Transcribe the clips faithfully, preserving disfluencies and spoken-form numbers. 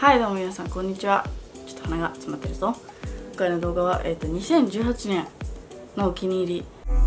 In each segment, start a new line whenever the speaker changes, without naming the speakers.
はい、どうも皆さんこんにちは。ちょっと鼻が詰まってるぞ。今回の動画は、えー、とにせんじゅうはちねんのお気に入り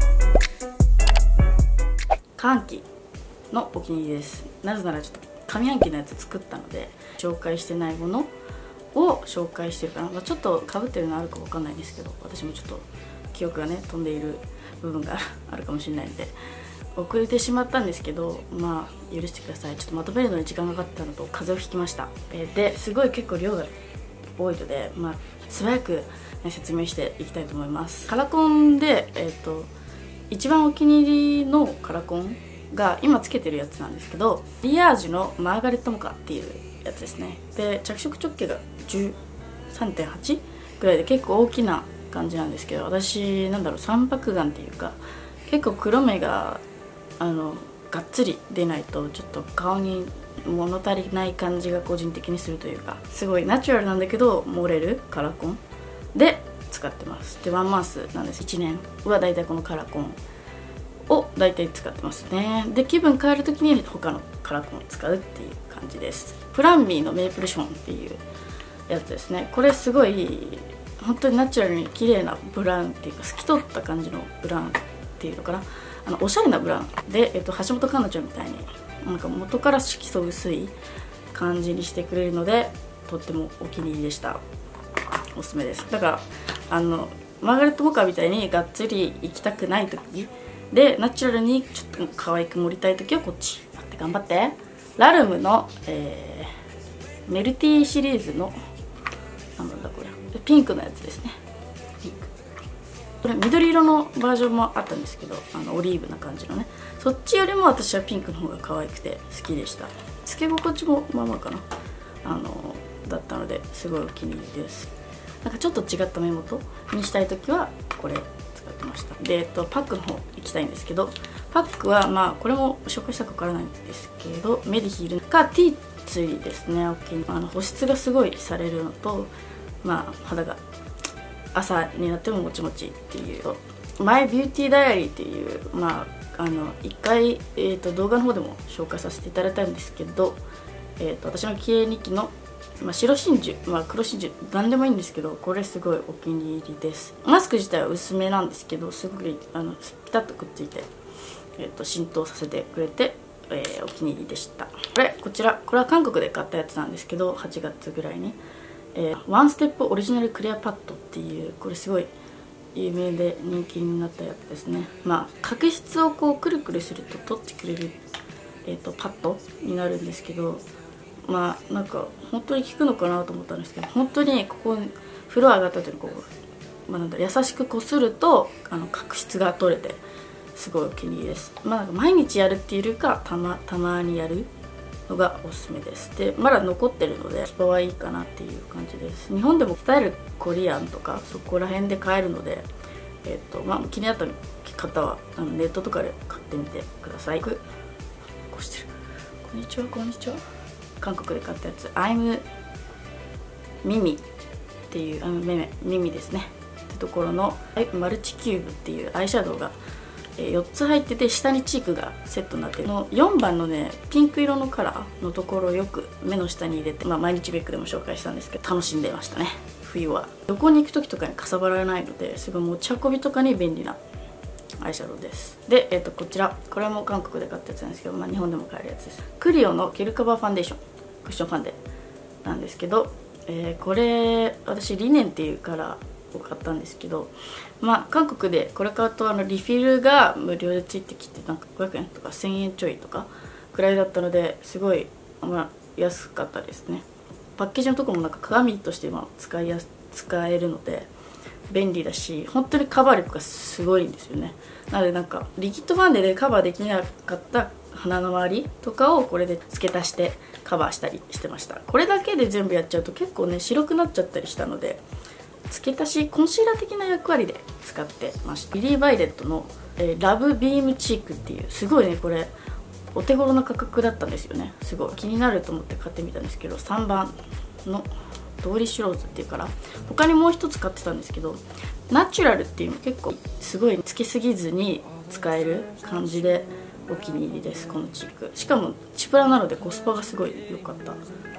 下半期のお気に入りです。なぜならちょっと上半期のやつ作ったので紹介してないものを紹介してるかな、まあ、ちょっとかぶってるのあるかわかんないんですけど、私もちょっと記憶がね飛んでいる部分があるかもしれないので遅れてしまったんですけど、まあ許してください。ちょっとまとめるのに時間がかかったのと風邪をひきました。えー、ですごい結構量が多いので、まあ、素早く、ね、説明していきたいと思います。カラコンで、えー、と一番お気に入りのカラコンが今つけてるやつなんですけど、リアージュのマーガレットモカっていうやつですね。で着色直径が じゅうさんてんはち ぐらいで結構大きな感じなんですけど、私なんだろう三白眼っていうか結構黒目があのがっつり出ないとちょっと顔に物足りない感じが個人的にするというか、すごいナチュラルなんだけど漏れるカラコンで使ってます。でワンマンスなんです。いちねんはだいたいこのカラコンをだいたい使ってますね。で気分変える時に他のカラコンを使うっていう感じです。プランミーのメープルショーンっていうやつですね。これすごい本当にナチュラルに綺麗なブラウンっていうか透き通った感じのブラウンっていうのかな、あのおしゃれなブラウンで、えっと、橋本環奈ちゃんみたいになんか元から色素薄い感じにしてくれるのでとってもお気に入りでした。おすすめです。だからあのマーガレットモカみたいにがっつり行きたくない時でナチュラルにちょっと可愛く盛りたい時はこっち待って頑張って。ラルムの、えー、メルティーシリーズのなんだこれピンクのやつですね。ピンクこれ緑色のバージョンもあったんですけど、あのオリーブな感じのね、そっちよりも私はピンクの方が可愛くて好きでした。つけ心地もまあまあかなあのだったのですごいお気に入りです。なんかちょっと違った目元にしたい時はこれ使ってました。で、えっと、パックの方行きたいんですけど、パックはまあこれも紹介したかわからないんですけどメディヒールかティーツイですね。大きいあの保湿がすごいされるのと、まあ肌が朝になってももちもちっていう、マイビューティーダイアリーっていう、まああのいっかい、えー、と動画の方でも紹介させていただいたんですけど、えー、と私の経営日記の、まあ、白真珠、まあ、黒真珠何でもいいんですけど、これすごいお気に入りです。マスク自体は薄めなんですけどすごいあのピタッとくっついて、えー、と浸透させてくれて、えー、お気に入りでした。これこちらこれは韓国で買ったやつなんですけど、はちがつぐらいにえー、ワンステップオリジナルクリアパッドっていう、これすごい有名で人気になったやつですね。まあ角質をこうくるくるすると取ってくれる、えー、とパッドになるんですけど、まあなんか本当に効くのかなと思ったんですけど、本当にここ風呂上がった時にこう、まあ、なんだ優しくこするとあの角質が取れてすごいお気に入りです。まあなんか毎日やるっていうよりかたまたまにやるのがおすすめです。でまだ残ってるのでコスパはいいかなっていう感じです。日本でもスタイルコリアンとかそこら辺で買えるので、えっとまあ、気になった方はあのネットとかで買ってみてください。こうしてる。こんにちはこんにちは。韓国で買ったやつ I'm ミミっていうあのめめミミですねってところのマルチキューブっていうアイシャドウがよっつ入ってて、下にチークがセットになってるのよんばんのねピンク色のカラーのところをよく目の下に入れて、まあ、毎日ベックでも紹介したんですけど楽しんでましたね。冬は旅行に行く時とかにかさばらないのですごい持ち運びとかに便利なアイシャドウです。で、えー、とこちらこれも韓国で買ったやつなんですけど、まあ、日本でも買えるやつです。クリオのケルカバーファンデーションクッションファンデなんですけど、えー、これ私リネンっていうカラーを買ったんですけど、まあ韓国でこれ買うとあのリフィルが無料でついてきてなんかごひゃくえんとかせんえんちょいとかくらいだったのですごい、まあ、安かったですね。パッケージのところもなんか鏡として今使いやす使えるので便利だし、本当にカバー力がすごいんですよね。なのでなんかリキッドファンデでカバーできなかった鼻の周りとかをこれで付け足してカバーしたりしてました。これだけで全部やっちゃうと結構ね白くなっちゃったりしたので付け足しコンシーラー的な役割で使ってました。ビリー・バイレットの、えー、ラブビームチークっていうすごいねこれお手頃な価格だったんですよね。すごい気になると思って買ってみたんですけど、さんばんのドーリッシュローズっていうから他にもう一つ買ってたんですけど、ナチュラルっていうの結構すごいつけすぎずに使える感じでお気に入りです。このチークしかもチプラなのでコスパがすごい良かった。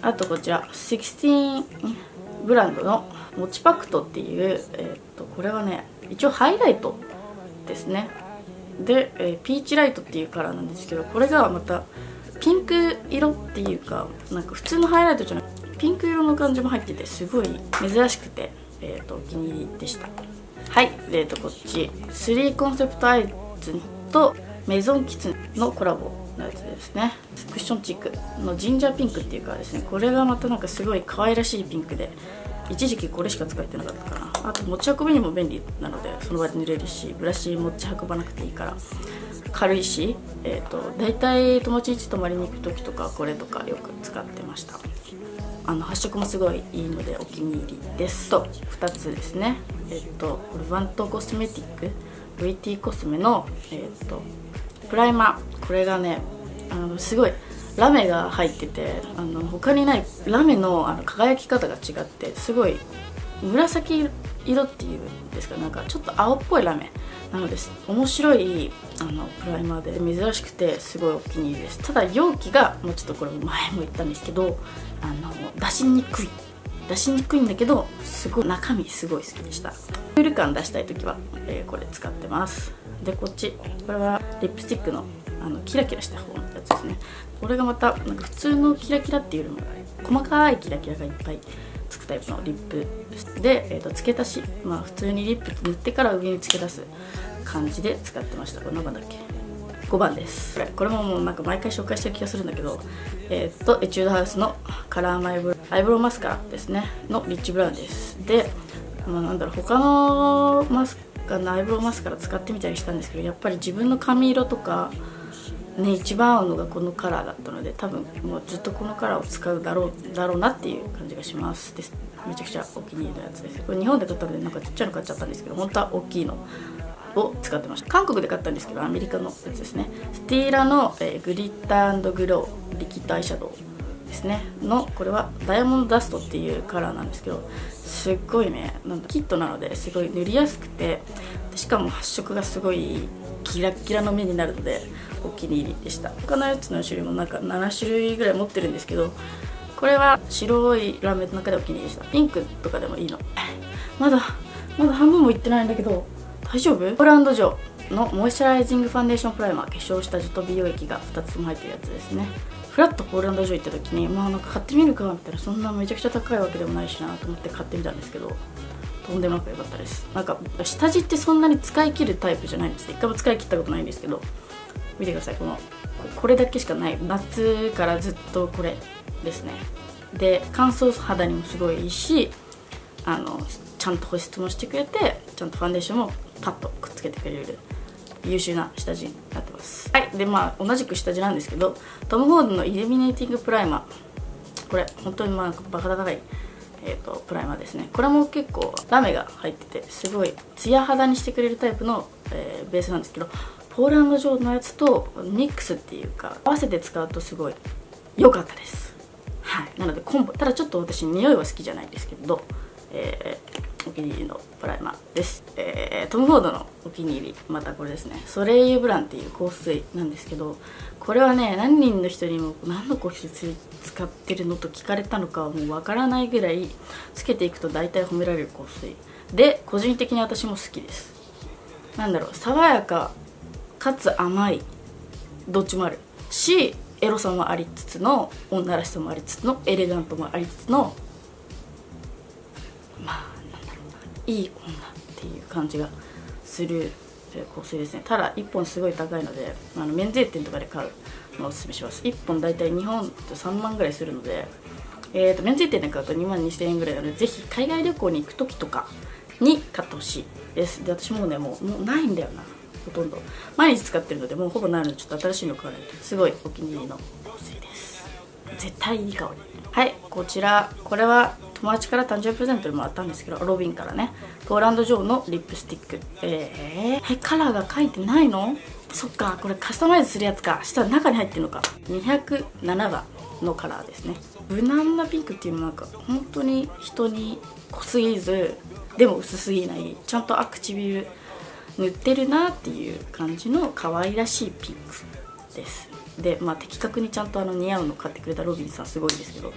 あとこちらじゅうろくブランドのモチパクトっていう、えー、っとこれはね一応ハイライトですね。で、えー、ピーチライトっていうカラーなんですけど、これがまたピンク色っていうか、なんか普通のハイライトじゃなくてピンク色の感じも入ってて、すごい珍しくて、えー、とお気に入りでした。はい、えー、とこっちスリーコンセプトアイズとメゾンキツネのコラボのやつですね。クッションチークのジンジャーピンクっていうかですね、これがまたなんかすごい可愛らしいピンクで、一時期これしか使ってなかったかな。あと持ち運びにも便利なので、その場で塗れるし、ブラシ持ち運ばなくていいから軽いし、えー、と大体友達ん家泊まりに行く時とかこれとかよく使ってました。あの発色もすごいいいのでお気に入りです。とふたつですね。えっ、ー、とルヴァントコスメティック ブイティー コスメの、えー、とプライマー、これがねあのすごいラメが入ってて、あの他にないラメ の, あの輝き方が違って、すごい紫色っていうんですか、なんかちょっと青っぽいラメなのです。面白いあのプライマーで珍しくてすごいお気に入りです。ただ容器がもうちょっとこれ前も言ったんですけど、あの出しにくい出しにくいんだけど、すごい中身すごい好きでした。クール感出したい時は、えー、これ使ってます。でこっちこれはリップスティックのあのキラキラした方のやつですね。これがまたなんか普通のキラキラっていうよりも細かいキラキラがいっぱいつくタイプのリップで、えー、と付け足し、まあ普通にリップ塗ってから上に付け出す感じで使ってました。これ何番だっけ、ごばんです。これこれももうなんか毎回紹介してる気がするんだけど、えっ、ー、とエチュードハウスのカラーマイブアイブロウマスカラですねのリッチブラウンです。で、まあ、なんだろう、他のマスカのアイブロウマスカラ使ってみたりしたんですけど、やっぱり自分の髪色とかね、一番合うのがこのカラーだったので、多分もうずっとこのカラーを使うだろうだろうなっていう感じがしますです。めちゃくちゃお気に入りのやつです。これ日本で買ったのでなんかちっちゃいの買っちゃったんですけど、本当は大きいのを使ってました。韓国で買ったんですけど、アメリカのやつですね。スティーラの、えー、グリッター&グローリキッドアイシャドウですねの、これはダイヤモンドダストっていうカラーなんですけど、すっごいね、なんだキットなのですごい塗りやすくて、しかも発色がすごいキラッキラの目になるのでお気に入りでした。他のやつの種類もなんかなな種類ぐらい持ってるんですけど、これは白いラメの中でお気に入りでした。ピンクとかでもいいの。まだまだ半分もいってないんだけど大丈夫？ポーランドジョーのモイスチャライジングファンデーションプライマー、化粧下地と美容液がふたつも入ってるやつですね。フラッとポーランドジョー行った時に、まあなんか買ってみるかみたいな、そんなめちゃくちゃ高いわけでもないしなと思って買ってみたんですけど、とんでもなく良かったです。なんか下地ってそんなに使い切るタイプじゃないんです。一回も使い切ったことないんですけど、見てください、このこれだけしかない、夏からずっとこれですね。で乾燥肌にもすごいいいし、あのちゃんと保湿もしてくれて、ちゃんとファンデーションもパッとくっつけてくれる優秀な下地になってます。はい、でまあ同じく下地なんですけど、トム・フォードのイルミネーティングプライマー、これ本当にまあバカ高い、えー、とプライマーですね。これも結構ラメが入ってて、すごいツヤ肌にしてくれるタイプの、えー、ベースなんですけど、ポーランドジョーのやつとミックスっていうか合わせて使うとすごい良かったです。はい、なのでコンボ、ただちょっと私匂いは好きじゃないんですけど、えー、お気に入りのプライマーです。えー、トム・フォードのお気に入り、またこれですね、ソレイユブランっていう香水なんですけど、これはね何人の人にも何の香水使ってるのと聞かれたのかはもうわからないぐらい、つけていくと大体褒められる香水で、個人的に私も好きです。なんだろう、爽やかかつ甘い、どっちもあるし、エロさもありつつの女らしさもありつつのエレガントもありつつの、まあなんだろうな、いい女っていう感じがする香水ですね。ただいっぽんすごい高いので、あの免税店とかで買うのをおすすめします。いっぽんだいたい日本とさんまんぐらいするので、えー、と免税店で買うとにまんにせんえんぐらいなので、ぜひ海外旅行に行く時とかに買ってほしいです。で私もうねもうもうないんだよな、ほとんど毎日使ってるので、もうほぼないのでちょっと新しいの買わないと。すごいお気に入りの香水です。絶対いい香り。はい、こちらこれは友達から誕生日プレゼントでもらったんですけど、ロビンからね、ポーランドジョーのリップスティック、えー、えカラーが書いてないの？そっか、これカスタマイズするやつか。したら中に入ってるのか。にひゃくななばんのカラーですね。無難なピンクっていうのはなんか本当に人に濃すぎずでも薄すぎない、ちゃんと唇塗ってるなっていう感じの可愛らしいピンクです。でまあ的確にちゃんとあの似合うの買ってくれたロビンさんすごいですけど、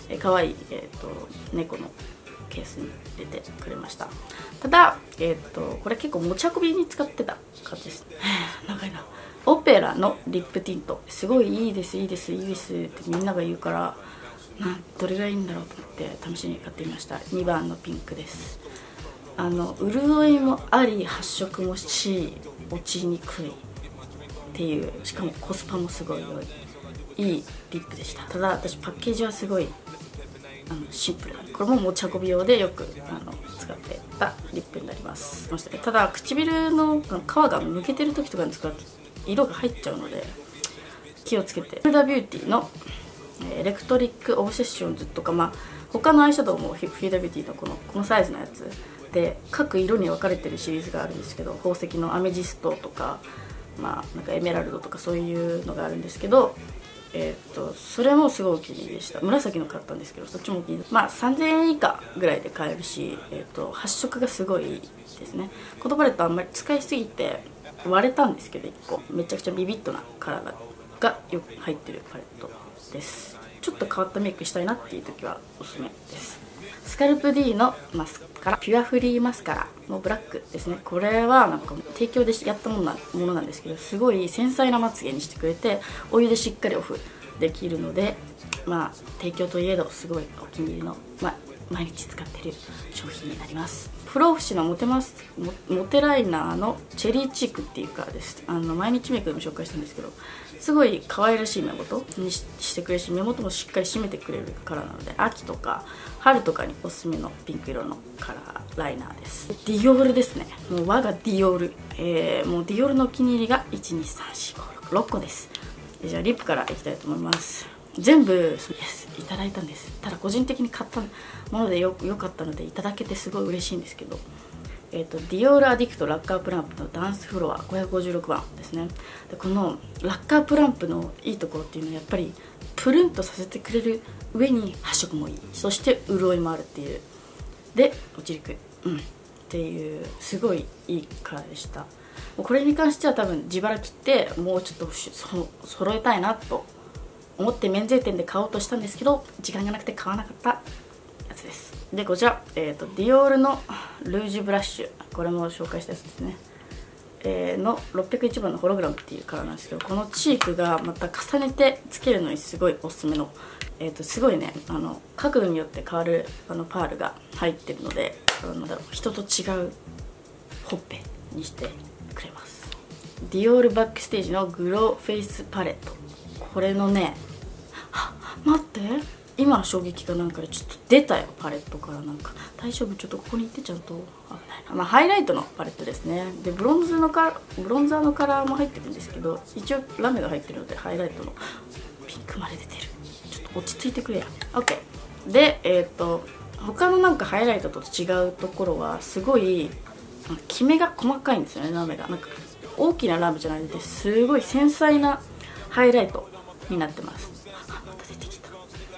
えー、かわいい、えー、と猫のケースに入れてくれました。ただ、えー、とこれ結構持ち運びに使ってた感じですね。長いな。オペラのリップティント、すごいいいですいいですいいですってみんなが言うから、などれがいいんだろうと思って試しに買ってみました。にばんのピンクです。あの潤いもあり発色もし落ちにくいっていう、しかもコスパもすごい良いいいリップでした。ただ私パッケージはすごいあのシンプルな、これも持ち運び用でよくあの使ってたリップになります。ただ唇の皮がむけてる時とかに使うと色が入っちゃうので気をつけて。フーダビューティーのエレクトリックオブセッションズとか、まあ他のアイシャドウもフィーダビューティーのこのこのサイズのやつで各色に分かれてるシリーズがあるんですけど、宝石のアメジストとか、まあなんかエメラルドとかそういうのがあるんですけど、えー、っとそれもすごいお気に入りでした。紫の買ったんですけどそっちもお気に入り。まあさんぜんえん以下ぐらいで買えるし、えー、っと発色がすごいいいですね。このパレットあんまり使いすぎて割れたんですけどいっこめちゃくちゃビビッドなカラーがよく入ってるパレットです。ちょっと変わったメイクしたいなっていう時はおすすめです。スカルプ D のマスカラ、ピュアフリーマスカラのブラックですね。これはなんか提供でやったものなものなんですけど、すごい繊細なまつげにしてくれてお湯でしっかりオフできるので、まあ提供といえどすごいお気に入りの、まあ、毎日使ってる商品になります。不老不死のモテマスモテライナーのチェリーチークっていうカラーです。あの毎日メイクでも紹介したんですけど、すごい可愛らしい目元に し, してくれるし、目元もしっかり締めてくれるカラーなので、秋とか春とかにおすすめのピンク色のカラーライナーです。ディオールですね。もう我がディオール、えー、もうディオールのお気に入りがいちにさんしごろくろっこです。じゃあリップからいきたいと思います。全部そうですいただいたんです。ただ個人的に買ったものでよよかったのでいただけてすごい嬉しいんですけど、えーと、ディオールアディクトラッカープランプのダンスフロアごひゃくごじゅうろくばんですね。でこのラッカープランプのいいところっていうのはやっぱりプルンとさせてくれる上に発色もいい、そして潤いもあるっていうで落ちにくい、うんっていうすごいいいカラーでした。これに関しては多分自腹切ってもうちょっとそ揃えたいなと思って免税店で買おうとしたんですけど時間がなくて買わなかったやつです。でこちら、えーと、ディオールのルージュブラッシュ、これも紹介したやつですね、えー、のろっぴゃくいちばんのホログラムっていうカラーなんですけど、このチークがまた重ねてつけるのにすごいおすすめの、えーとすごいねあの角度によって変わるあのパールが入ってるので、なんだろう人と違うほっぺにしてくれます。ディオールバックステージのグローフェイスパレット、これのね、あ待って今の衝撃がなんかでちょっと出たよ、パレットからなんか大丈夫、ちょっとここに行ってちゃんと危ないな、まあ、ハイライトのパレットですね。でブロンズのカブロンザーのカラーも入ってるんですけど、一応ラメが入ってるのでハイライトのピンクまで出てる。ちょっと落ち着いてくれや。 OK でえっ、ー、と他のなんかハイライトと違うところはすごいキメが細かいんですよね。ラメがなんか大きなラメじゃなくてすごい繊細なハイライトになってます。あ、また出てきた。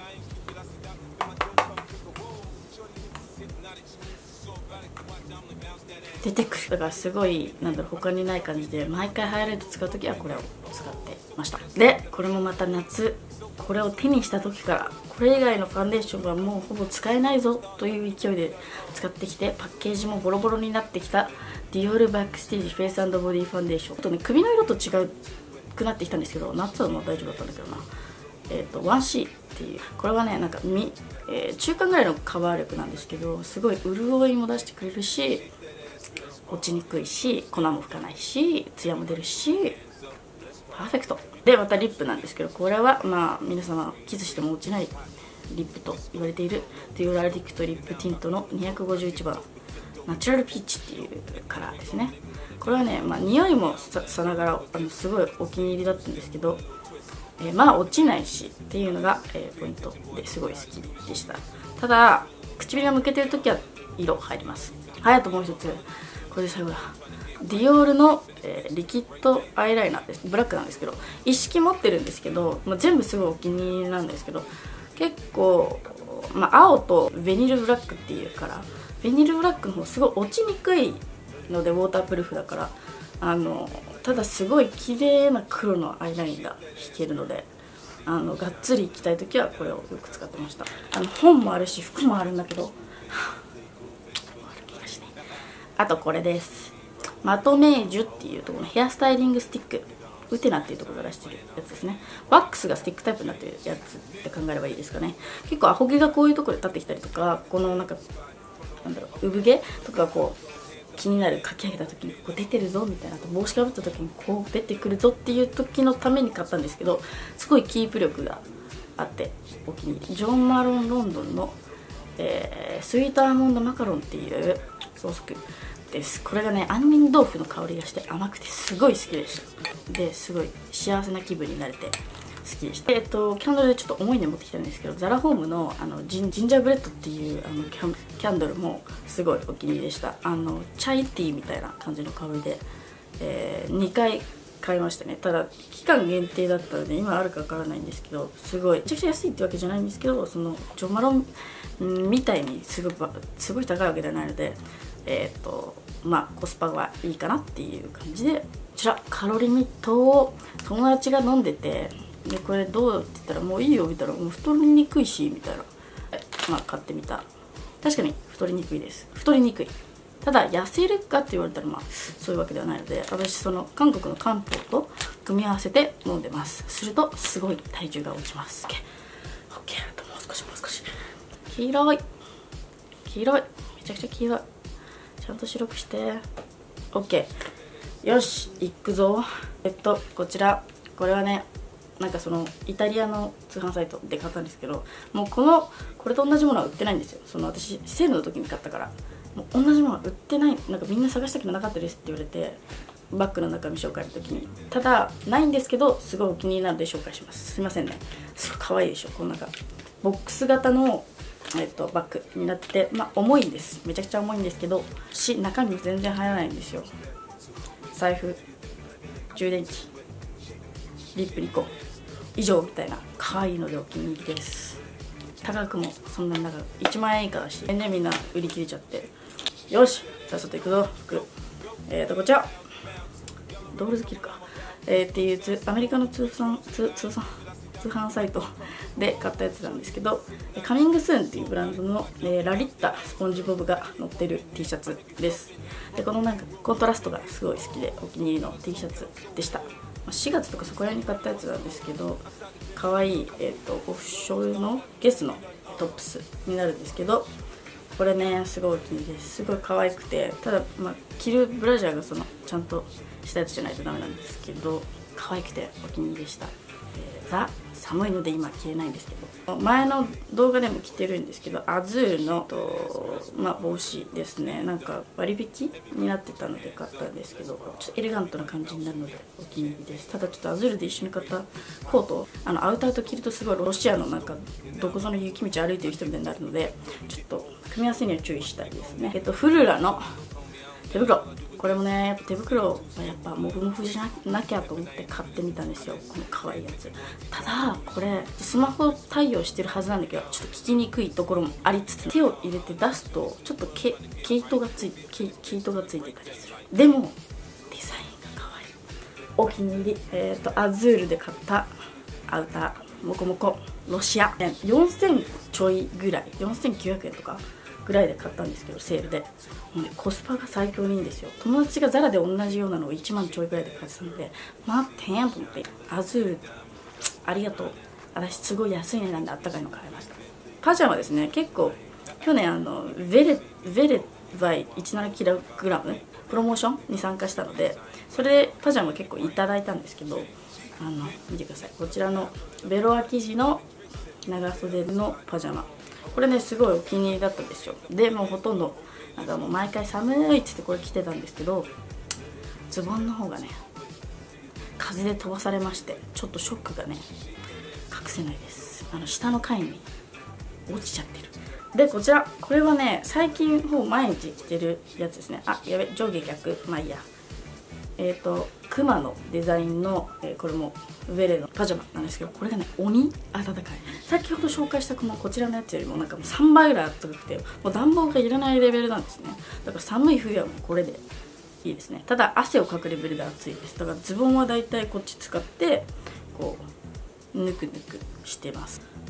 出てくる。だからすごいなんだろう他にない感じで、毎回ハイライト使う時はこれを使ってました。でこれもまた夏、これを手にした時からこれ以外のファンデーションはもうほぼ使えないぞという勢いで使ってきて、パッケージもボロボロになってきたディオールバックステージフェイス&ボディファンデーション。あとね首の色と違うくなってきたんですけど、夏はもう大丈夫だったんだけどな。えっ、ー、と ワンシー っていう、これはねなんかみ、えー、中間ぐらいのカバー力なんですけど、すごい潤いも出してくれるし落ちにくいし粉も吹かないしツヤも出るしパーフェクトで、またリップなんですけど、これはまあ皆様キスしても落ちないリップと言われているデュオールアディクトリップティントのにひゃくごじゅういちばんナチュラルピーチっていうカラーですね。これはね、まあ、匂いも さ, さながらあのすごいお気に入りだったんですけど、えー、まあ落ちないしっていうのが、えー、ポイントですごい好きでした。ただ唇がむけてる時は色入ります。はい、あともう一つ、これで最後だ。ディオールの、えー、リキッドアイライナーです。ブラックなんですけど一式持ってるんですけど、まあ、全部すごいお気に入りなんですけど、結構、まあ、青とベニルブラックっていうから、ベニルブラックの方すごい落ちにくいのでウォータープルーフだから、あのただすごい綺麗な黒のアイラインが引けるのであのがっつり行きたい時はこれをよく使ってました。あの本もあるし服もあるんだけど、あとこれです。マトメージュっていうところのヘアスタイリングスティック、ウテナっていうところが出してるやつですね。ワックスがスティックタイプになってるやつって考えればいいですかね。結構アホ毛がこういうところで立ってきたりとか、このなんかなんだろう、産毛とかがこう気になる、かき上げた時にこう出てるぞみたいな、帽子かぶった時にこう出てくるぞっていう時のために買ったんですけど、すごいキープ力があってお気に入り。ジョン・マロン・ロンドンの、えー、スイートアーモンドマカロンっていうソースです。これがね、杏仁豆腐の香りがして甘くてすごい好きでした。ですごい幸せな気分になれて好きでした。えっとキャンドルでちょっと重いの持ってきたんですけど、ザラホームのあのジンジンジャーブレッドっていうあのキャンキャンドルもすごいお気に入りでした。あのチャイティーみたいな感じの香りで、えー、にかい買いましたね。ただ期間限定だったので今あるかわからないんですけど、すごいめちゃくちゃ安いってわけじゃないんですけど、そのジョンマロンみたいにすごいすごい高いわけではないので、えー、っとまあコスパはいいかなっていう感じで、こちらカロリミットを友達が飲んでて、でこれどうって言ったら、もういいよみたいな、もう太りにくいしみたいな、まあ買ってみた。確かに太りにくいです。太りにくい。ただ痩せるかって言われたらまあそういうわけではないので、私その韓国の漢方と組み合わせて飲んでます。するとすごい体重が落ちます。 OK, OK あともう少しもう少し。黄色い黄色い、めちゃくちゃ黄色い。ちゃんと白くして OK。 よし行くぞ。えっとこちら、これはね、なんかそのイタリアの通販サイトで買ったんですけど、もうこのこれと同じものは売ってないんですよ。その私セールの時に買ったから、もう同じものは売ってない。なんかみんな探したけどなかったですって言われて、バッグの中身紹介の時に、ただないんですけどすごいお気に入りなので紹介します。すいませんね。すごい可愛いでしょ。このなんかボックス型のえっとバッグになってて、まあ重いんです。めちゃくちゃ重いんですけど、し中身全然入らないんですよ。財布、充電器、リップにこ以上みたいな可愛いのでお気に入りです。高くもそんなになんかいちまんえん以下だし、でみんな売り切れちゃって、よしじゃあ外行くぞ。服、えーとこちらドールズキルか、えー、っていうつアメリカの通販通通販通販サイトで買ったやつなんですけど、カミングスーンっていうブランドの、えー、ラリッタスポンジボブが載ってる T シャツです。でこのなんかコントラストがすごい好きでお気に入りの T シャツでした。しがつとかそこら辺に買ったやつなんですけど、可愛い、えー、とオフショルのゲスのトップスになるんですけど、これねすごいお気に入りです。すごい可愛くて、ただ、まあ、着るブラジャーがそのちゃんとしたやつじゃないとダメなんですけど、可愛くてお気に入りでした。えー、ザ寒いので今着れないんですけど、前の動画でも着てるんですけど、アズールのと、まあ、帽子ですね。なんか割引になってたので買ったんですけど、ちょっとエレガントな感じになるのでお気に入りです。ただちょっとアズールで一緒に買ったコート、あのアウターと着るとすごいロシアのなんかどこぞの雪道歩いてる人みたいになるので、ちょっと組み合わせには注意したいですね。えっとフルラの手袋、これもねやっぱ手袋はやっぱモフモフじゃなきゃと思って買ってみたんですよ、この可愛いやつ。ただこれスマホ対応してるはずなんだけど、ちょっと聞きにくいところもありつつ、手を入れて出すとちょっと毛毛糸がついて毛毛糸がついてたりする。でもデザインが可愛い、お気に入り。えっとアズールで買ったアウター、モコモコロシアよんせんちょいぐらい、よんせんきゅうひゃくえんとかぐらいで買ったんですけど、セールでもう、ね、コスパが最強にいいんですよ。友達がザラで同じようなのをいちまんちょいぐらいで買ってたので、待ってへんと思って、アズールありがとう、私すごい安い値段であったかいの買いました。パジャマですね、結構去年あのヴェレヴェレバイ じゅうななキログラム プロモーションに参加したので、それでパジャマ結構いただいたんですけど、あの見てください、こちらのベロア生地の長袖のパジャマ、これねすごいお気に入りだったんですよ。でもうほとんどなんかもう毎回寒いって言ってこれ着てたんですけど、ズボンの方がね風で飛ばされまして、ちょっとショックがね隠せないです。あの下の階に落ちちゃってる。でこちら、これはね最近ほぼ毎日着てるやつですね。あ、やべ、上下逆、まあいいや。えっ、ー、とクマのデザインの、えー、これもウェレのパジャマなんですけど、これがね鬼暖かい。先ほど紹介したこのこちらのやつよりもなんかもうさんばいぐらい暖かくて、もう暖房がいらないレベルなんですね。だから寒い冬はもうこれでいいですね。ただ汗をかくレベルで暑いです。だからズボンはだいたいこっち使ってこうぬくぬくしてます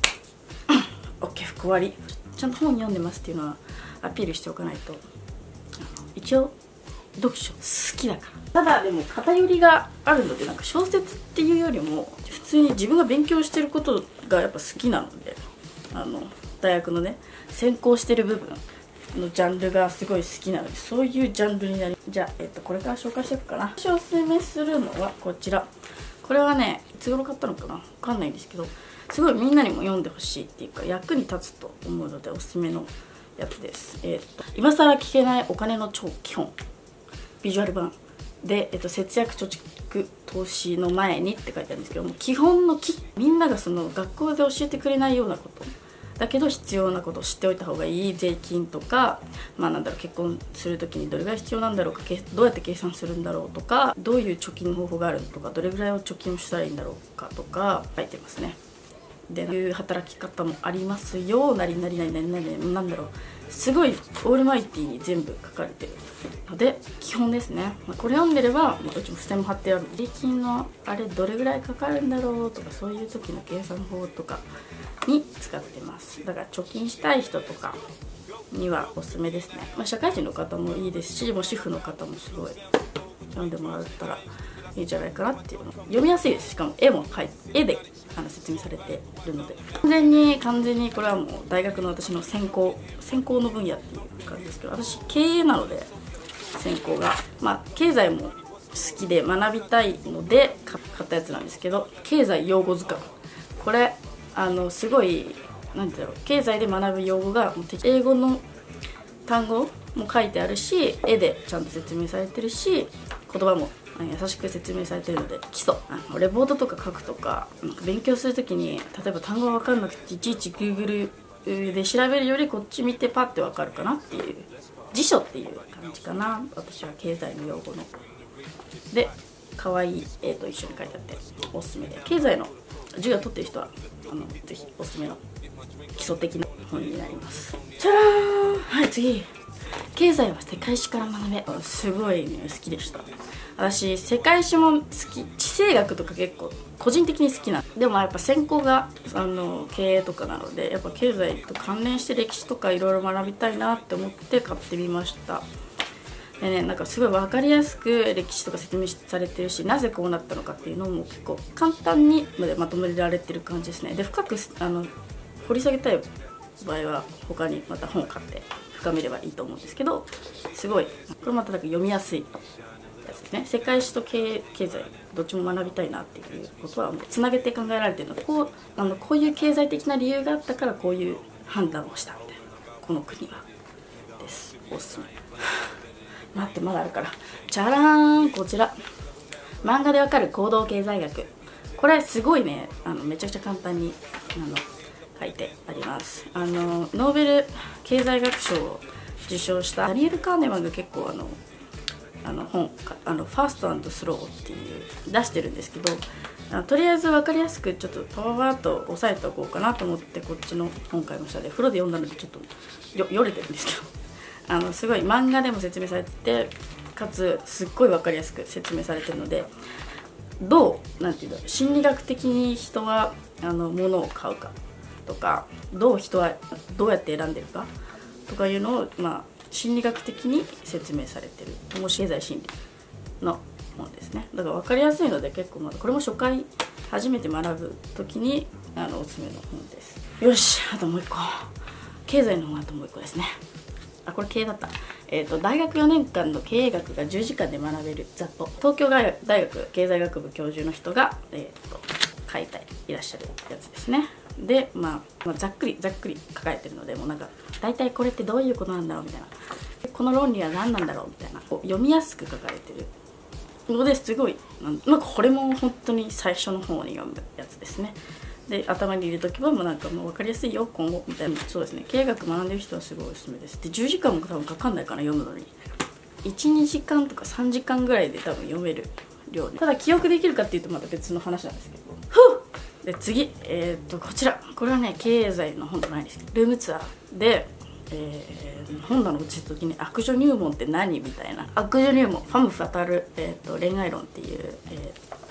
。OK、服終わり。ちゃんと本読んでますっていうのはアピールしておかないと。一応読書好きだから。ただでも偏りがあるので、なんか小説っていうよりも普通に自分が勉強してることがやっぱ好きなので、あの大学のね専攻してる部分のジャンルがすごい好きなので、そういうジャンルになり。じゃあ、えっと、これから紹介していくかな。私おすすめするのはこちら。これはね、いつ頃買ったのかな、わかんないんですけど、すごいみんなにも読んでほしいっていうか役に立つと思うのでおすすめのやつです。えっと今更聞けないお金の超基本ビジュアル版で、えっと、節約貯蓄投資の前にって書いてあるんですけども、基本の木、みんながその学校で教えてくれないようなことだけど必要なことを知っておいた方がいい税金とか、まあなんだろう、結婚する時にどれぐらい必要なんだろうか、どうやって計算するんだろうとか、どういう貯金方法があるのとか、どれぐらいを貯金をしたらいいんだろうかとか書いてますね。で、こういう働き方もありますよ、なりなりなりなりなりなんだろう、すごいオールマイティーに全部書かれてるので基本ですね。これ読んでれば、うちも付箋も貼ってある。税金のあれどれぐらいかかるんだろうとか、そういう時の計算法とかに使ってます。だから貯金したい人とかにはおすすめですね。まあ、社会人の方もいいですし、もう主婦の方もすごい読んでもらったらいいんじゃないかなっていうの。読みやすいです。しかも絵も描いて、絵であの説明されているので、完全に完全にこれはもう大学の私の専攻専攻の分野っていう感じですけど、私経営なので専攻が、まあ経済も好きで学びたいので買ったやつなんですけど、経済用語図鑑、これあのすごいなんていうの、経済で学ぶ用語が英語の単語も書いてあるし、絵でちゃんと説明されてるし、言葉も優しく説明されてるので、基礎あのレポートとか書くとか、なんか勉強するときに例えば単語が分かんなくていちいち Google で調べるよりこっち見てパッて分かるかなっていう辞書っていう感じかな。私は経済の用語ので可愛い絵と一緒に書いてあっておすすめで、経済の授業を取ってる人はあのぜひおすすめの基礎的な本になります。じゃーん。はい、次、経済は世界史から学べ。すごいね、好きでした。私世界史も好き、地政学とか結構個人的に好きな。でもやっぱ専攻があの経営とかなので、やっぱ経済と関連して歴史とかいろいろ学びたいなって思って買ってみました。でね、なんかすごい分かりやすく歴史とか説明されてるし、なぜこうなったのかっていうのも結構簡単にまとめられてる感じですね。で、深くあの掘り下げたい場合は他にまた本を買って深めればいいと思うんですけど、すごいこれまたなんか読みやすいやつですね。世界史と 経, 経済どっちも学びたいなっていうことはもうつなげて考えられてるので、こうあのこういう経済的な理由があったからこういう判断をしたみたいな、この国はです。おすすめ。待って、まだあるから。じゃらーん、こちら漫画でわかる行動経済学。これすごいね、あのめちゃくちゃ簡単にあの書いてあります。あのノーベル経済学賞を受賞したダニエル・カーネマンが結構あのあの本あのファースト&スローっていう出してるんですけど、あのとりあえず分かりやすくちょっとパワーバーっと押さえておこうかなと思ってこっちの本買いました。で、風呂で読んだのでちょっとよよれてるんですけど、あのすごい漫画でも説明されてて、かつすっごい分かりやすく説明されてるので、どうなんていうの、心理学的に人はあの物を買うかとか、どう人はどうやって選んでるかとかいうのを、まあ、心理学的に説明されてる面白い経済心理の本ですね。だから分かりやすいので結構、まだこれも初回初めて学ぶ時にあのおすすめの本です。よし、あともう一個、経済の本あともう一個ですね。あ、これ経営だった。えーと、大学よねんかんの経営学がじゅうじかんで学べるざっと東京大学経済学部教授の人が、えーと書いていらっしゃるやつですね。で、まあ、まあざっくりざっくり書かれてるので、もうなんか大体これってどういうことなんだろうみたいな、この論理は何なんだろうみたいな、こう読みやすく書かれてるのですごい、なんかこれも本当に最初の方に読むやつですね。で、頭に入れとけばもうなんかもう分かりやすいよ今後みたいな。そうですね、経営学学んでる人はすごいおすすめです。で、じゅうじかんも多分かかんないかな、読むのに。いちにじかんとかさんじかんぐらいで多分読める量で、ただ記憶できるかっていうとまた別の話なんですけど。ふうで、次、えー、っとこちら、これはね経済の本じゃないんですけど、ルームツアーで、えー、本棚を写す時に悪女入門って何みたいな、悪女入門ファム・ファタル、えー、と恋愛論っていう、えー、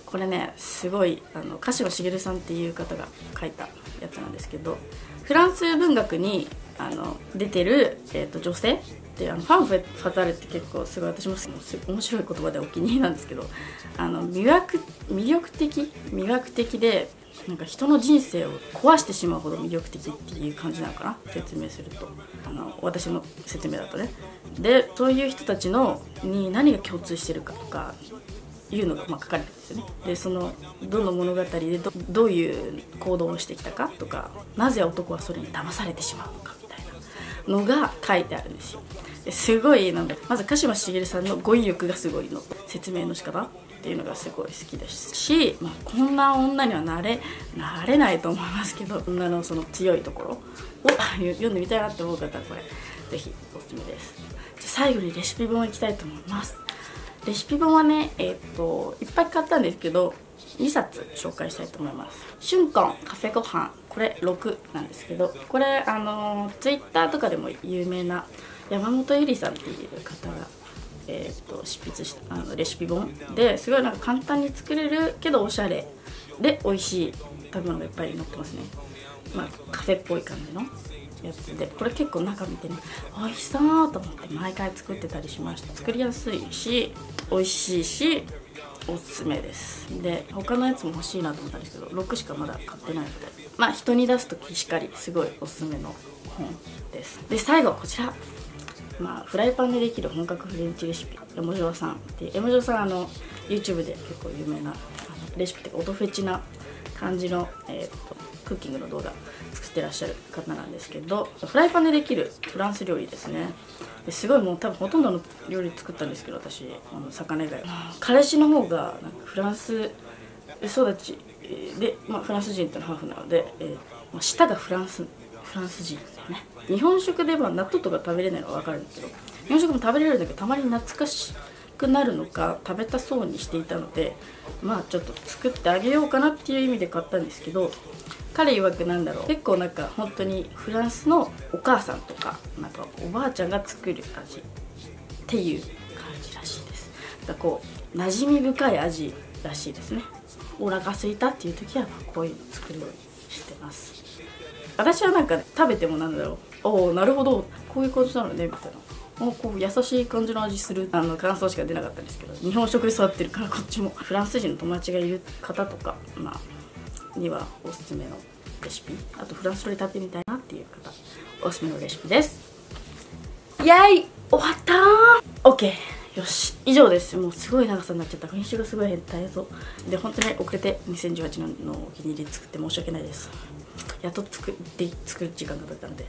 これねすごいあの鹿島茂さんっていう方が書いたやつなんですけど、フランス文学にあの出てる、えー、と女性で、あのファン・ファタールって結構すごい私もす面白い言葉でお気に入りなんですけど、あの魅力魅力的魅惑的で、なんか人の人生を壊してしまうほど魅力的っていう感じなのかな、説明すると、あの私の説明だとね。でそういう人たちのに何が共通してるかとかいうのがまあ書かれてるんですよね。でそのどの物語で ど, どういう行動をしてきたかとか、なぜ男はそれに騙されてしまうのかみたいなのが書いてあるんですよ。ですごいなんだまず鹿島茂さんの語彙力がすごいの、説明の仕方っていうのがすごい好きですし、まあ、こんな女にはなれなれないと思いますけど、女のその強いところを読んでみたいなって思う方はこれぜひおすすめです。じゃ最後にレシピ本いきたいと思います。レシピ本はね、えー、っといっぱい買ったんですけどにさつ紹介したいと思います。春婚カフェごはん、これろくなんですけど、これあのツイッターとかでも有名な山本ゆりさんっていう方が、えー、と執筆したあのレシピ本ですごいなんか簡単に作れるけどおしゃれで美味しい食べ物がいっぱい載ってますね。まあカフェっぽい感じのやつで、これ結構中見てね美味しそうと思って毎回作ってたりしました。作りやすいし美味しいしおすすめです。で他のやつも欲しいなと思ったんですけどろくしかまだ買ってないので、まあ人に出す時しっかりすごいおすすめの本です。で最後こちら、まあ、フライパンでできる本格フレンチレシピ、エモジョさんで、エモジョさんあの YouTube で結構有名なあのレシピっていうか音フェチな感じの、えー、とクッキングの動画作ってらっしゃる方なんですけど、フライパンでできるフランス料理ですね。ですごいもう多分ほとんどの料理作ったんですけど、私あの魚以外彼氏の方がなんかフランス育ちで、まあ、フランス人っていうのはハーフなので、えーまあ、舌がフランスフランス人だよね。日本食では納豆とか食べれないのは分かるんですけど、日本食も食べれるんだけどたまに懐かしくなるのか食べたそうにしていたので、まあちょっと作ってあげようかなっていう意味で買ったんですけど、彼曰くなんだろう、結構なんか本当にフランスのお母さんとかなんかおばあちゃんが作る味っていう感じらしいです。だからこう馴染み深い味らしいですね。お腹空いたっていう時はこういうの作るようにしてます。私はなんか、ね、食べてもなんだろう、おおなるほどこういう感じなのねみたいな、もうこう優しい感じの味するあの感想しか出なかったんですけど、日本食で育ってるからこっちもフランス人の友達がいる方とか、まあ、にはおすすめのレシピ、あとフランス料理食べてみたいなっていう方おすすめのレシピです。イエイ終わったー OK よし以上です。もうすごい長さになっちゃった。編集がすごい大変で本当に遅れてにせんじゅうはちねんのお気に入り作って申し訳ないです。やっと作って作る時間が経ったので、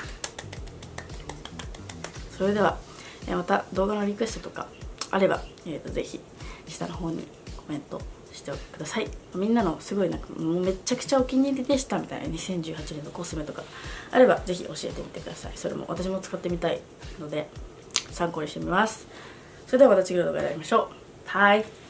それではまた動画のリクエストとかあれば、えー、とぜひ下の方にコメントしてください。みんなのすごいなんかもうめちゃくちゃお気に入りでしたみたいなにせんじゅうはちねんのコスメとかあればぜひ教えてみてください。それも私も使ってみたいので参考にしてみます。それではまた次の動画で会いましょう。はい。